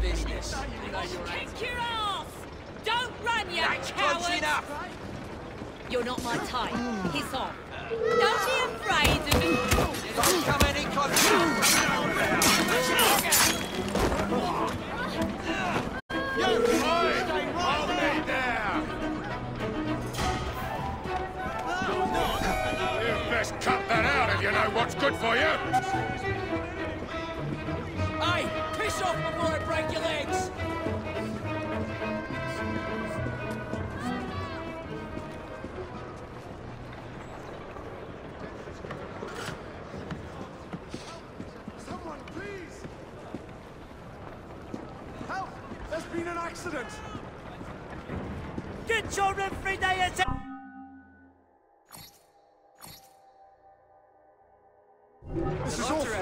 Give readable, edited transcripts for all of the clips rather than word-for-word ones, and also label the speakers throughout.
Speaker 1: business.
Speaker 2: Kick your ass! Don't run, you coward!
Speaker 1: Enough.
Speaker 2: You're not my type. Piss off. Don't be afraid of me.
Speaker 1: Don't come any
Speaker 3: Cut that out if you know what's good for you!
Speaker 1: Hey, piss off before I break your legs!
Speaker 4: Someone, please! Help! There's been an accident!
Speaker 1: Get your every day at
Speaker 4: This is awful!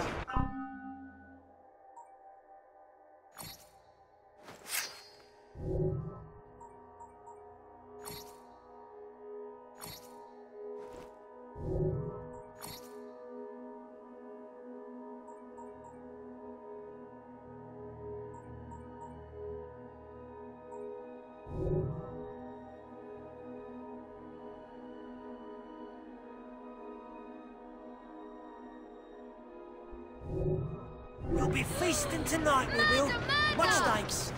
Speaker 1: We'll be feasting tonight, we will. Much thanks.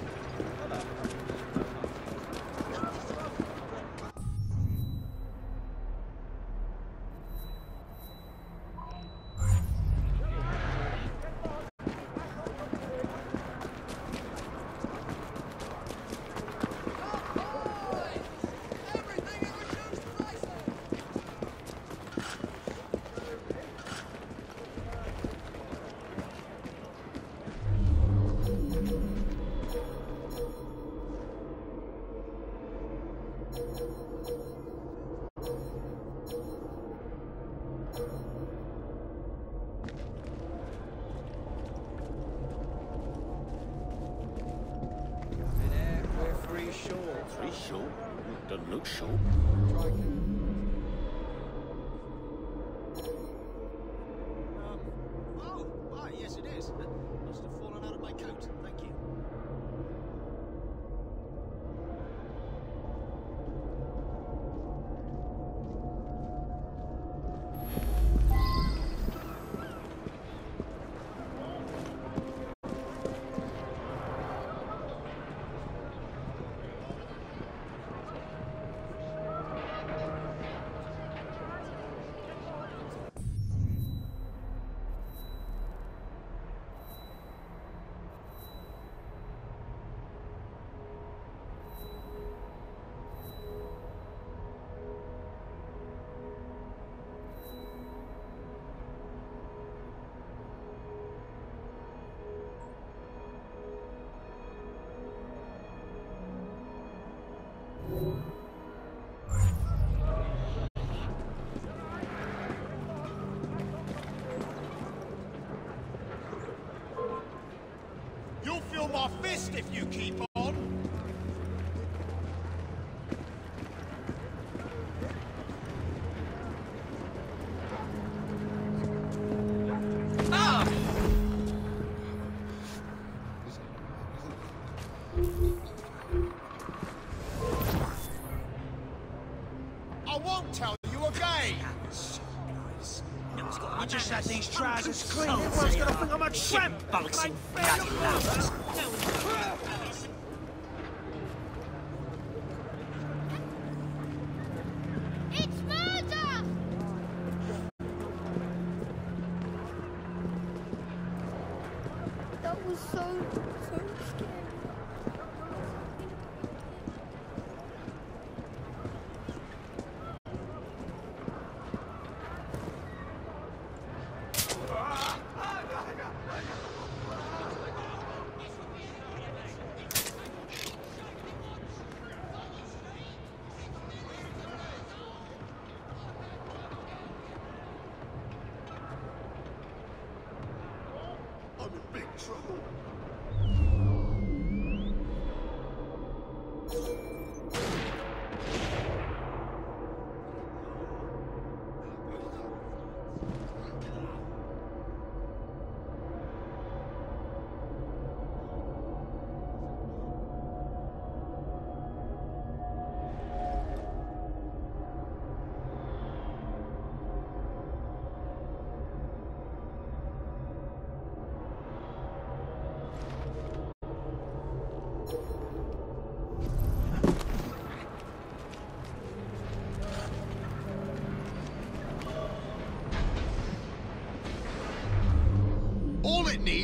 Speaker 3: Three short? Doesn't look short.
Speaker 5: Yes it is. Must have fallen out of my coat. Thank you.
Speaker 4: You'll feel my fist if you keep on! I won't tell you again!
Speaker 1: I just had these trousers clean. Everyone's gonna think I'm a tramp. Bollocks, bloody lovers.
Speaker 6: It's murder! That was so scary.
Speaker 4: I'm in big trouble.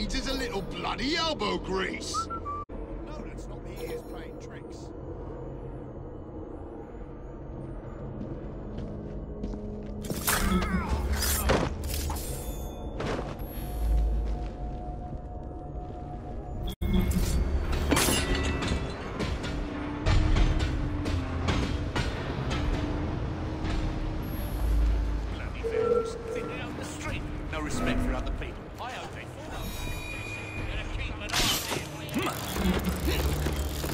Speaker 4: needs is a little bloody elbow grease.
Speaker 5: No, that's not the ears playing tricks.
Speaker 1: Bloody vandals. Think they own the street. No respect for other people. I hope they fall over. Better keep an eye on it.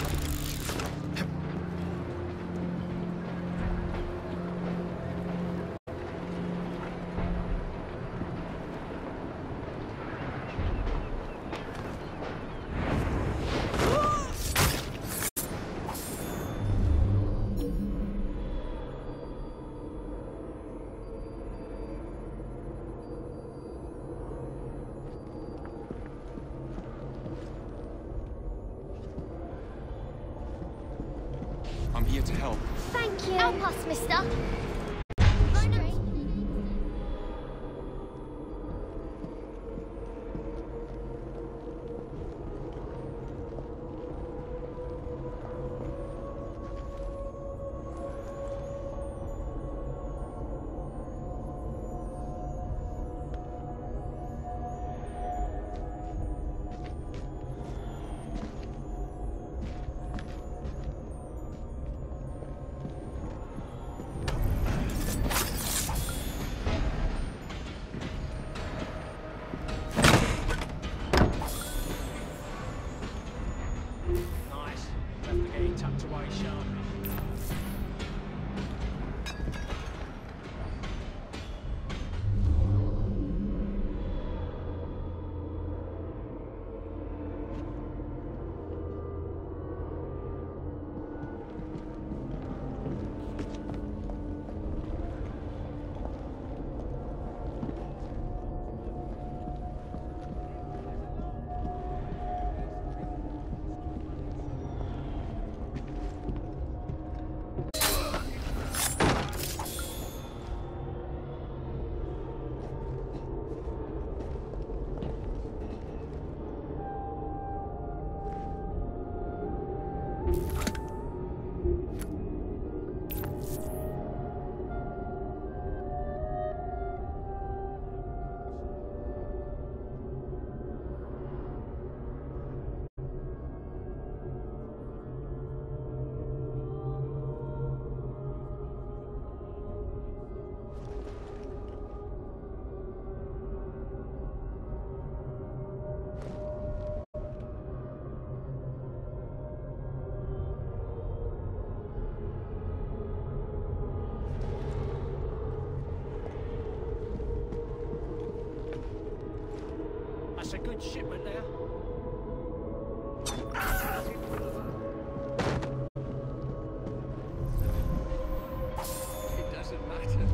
Speaker 7: I'm here to help.
Speaker 6: Thank you. Help us, mister.
Speaker 1: Nice. Left the getting tucked away sharply. That's a good shipment there. It doesn't matter.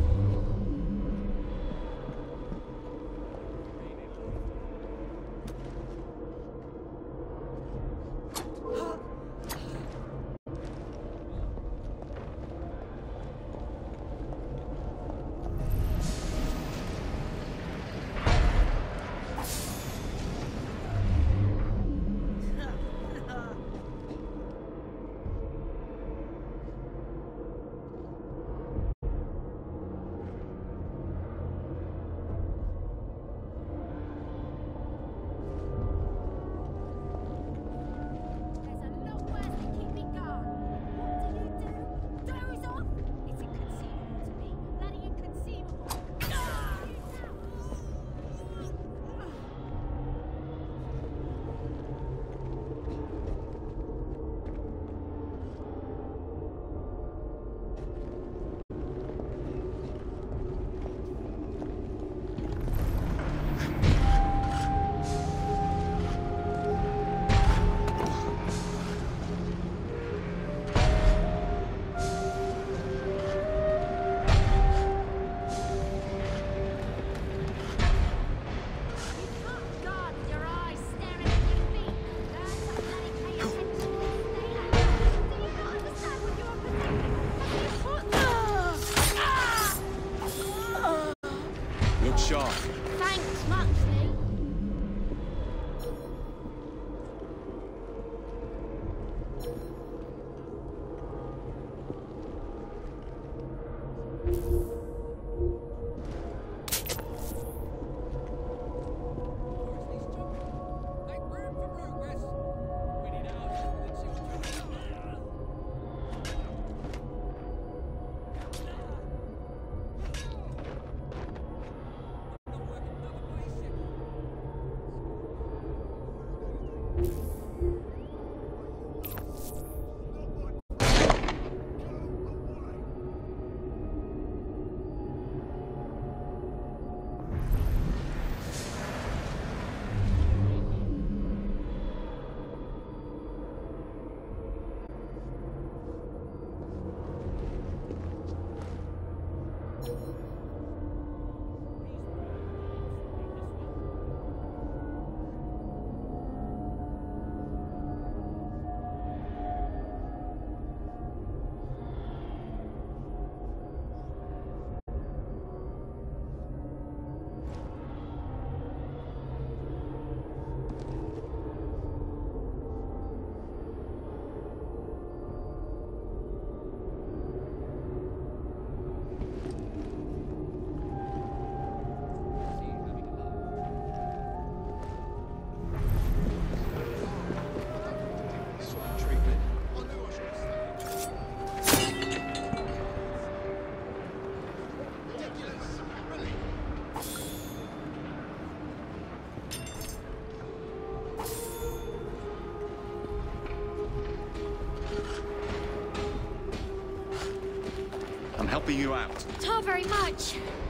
Speaker 7: I'm helping you out.
Speaker 6: Ta very much.